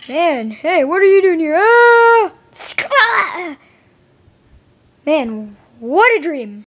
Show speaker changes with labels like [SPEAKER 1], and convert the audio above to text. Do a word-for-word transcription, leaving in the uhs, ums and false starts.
[SPEAKER 1] Man, hey, what are you doing here? Ah! Man, what a dream.